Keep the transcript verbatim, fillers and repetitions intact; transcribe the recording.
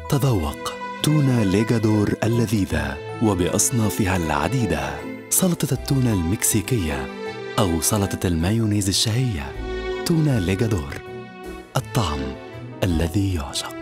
تذوق تونة ليغادور اللذيذة وبأصنافها العديدة، سلطة التونة المكسيكية أو سلطة المايونيز الشهية. تونة ليغادور، الطعم الذي يعشق.